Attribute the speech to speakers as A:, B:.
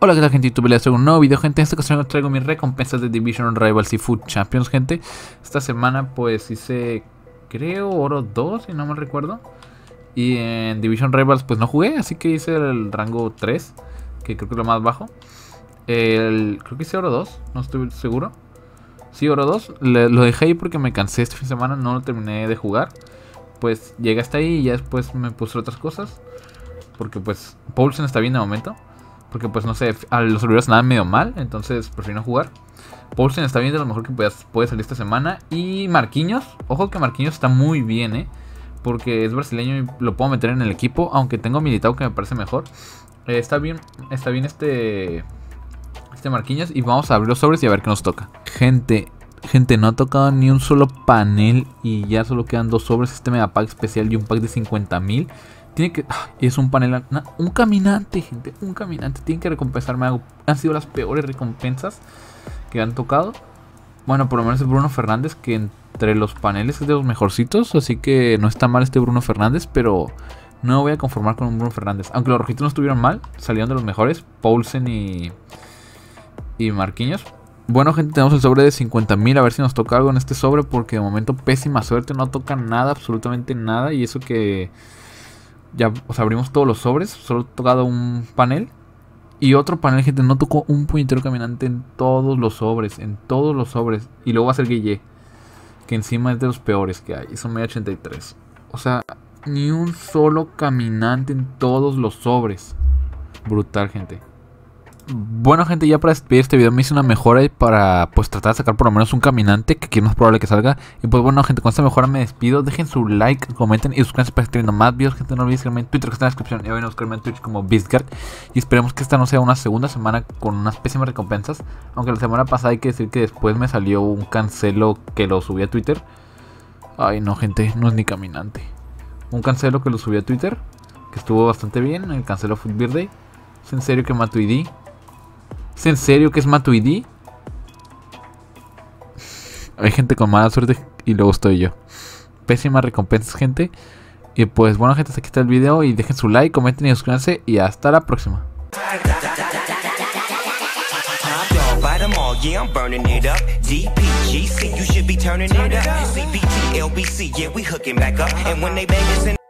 A: Hola, ¿qué tal, gente de YouTube? Les traigo un nuevo video, gente. En esta ocasión os traigo mis recompensas de Division Rivals y Food Champions, gente. Esta semana pues hice, creo, oro 2, si no mal recuerdo. Y en Division Rivals pues no jugué, así que hice el rango 3, que creo que es lo más bajo. Creo que hice oro 2, no estoy seguro. Sí, oro 2, lo dejé ahí porque me cansé este fin de semana, no lo terminé de jugar. Pues llegué hasta ahí y ya después me puse otras cosas. Porque pues Poulsen está bien de momento. Porque pues no sé, a los servidores andaban medio mal, entonces prefiero no jugar. Poulsen está bien, de lo mejor que puede salir esta semana. Y Marquinhos, ojo que Marquinhos está muy bien, porque es brasileño y lo puedo meter en el equipo. Aunque tengo Militao, que me parece mejor. Está bien este Marquinhos. Y vamos a abrir los sobres y a ver qué nos toca. Gente, no ha tocado ni un solo panel. Y ya solo quedan 2 sobres, este mega pack especial y un pack de 50,000. Tiene que... es un panel... un caminante, gente. Un caminante. Tienen que recompensarme. Han sido las peores recompensas que han tocado. Bueno, por lo menos es Bruno Fernández, que entre los paneles es de los mejorcitos. Así que no está mal este Bruno Fernández. Pero no me voy a conformar con un Bruno Fernández. Aunque los rojitos no estuvieron mal, salieron de los mejores. Poulsen y Marquinhos. Bueno, gente, tenemos el sobre de 50,000. A ver si nos toca algo en este sobre, porque de momento pésima suerte. No toca nada, absolutamente nada. Y eso que... ya, o sea, abrimos todos los sobres. Solo he tocado un panel. Y otro panel, gente, no tocó un puñetero caminante en todos los sobres. En todos los sobres. Y luego va a ser Guille, que encima es de los peores que hay. Es un media 83. O sea, ni un solo caminante en todos los sobres. Brutal, gente. Bueno, gente, ya para despedir este video me hice una mejora para pues tratar de sacar por lo menos un caminante, que aquí es más probable que salga. Y pues bueno, gente, con esta mejora me despido. Dejen su like, comenten y suscríbanse para estar viendo más videos. Gente, no olviden seguirme en Twitter, que está en la descripción. Y vayan a buscarme en Twitch como Beastguard. Y esperemos que esta no sea una segunda semana con unas pésimas recompensas. Aunque la semana pasada hay que decir que después me salió un cancelo que lo subí a Twitter. Ay no, gente, no es ni caminante. Un cancelo que lo subí a Twitter, que estuvo bastante bien. El cancelo Food Birthday. ¿Es en serio que Matuidi? ¿Es en serio que es Matuidi? Hay gente con mala suerte y luego estoy yo. Pésimas recompensas, gente. Y pues bueno, gente, hasta aquí está el video. Y dejen su like, comenten y suscríbanse. Y hasta la próxima.
B: Fight 'em all, yeah, I'm burning it up. DPGC, you should be turning it up. CPT, LBC, yeah, we hooking back up. And when they bang us in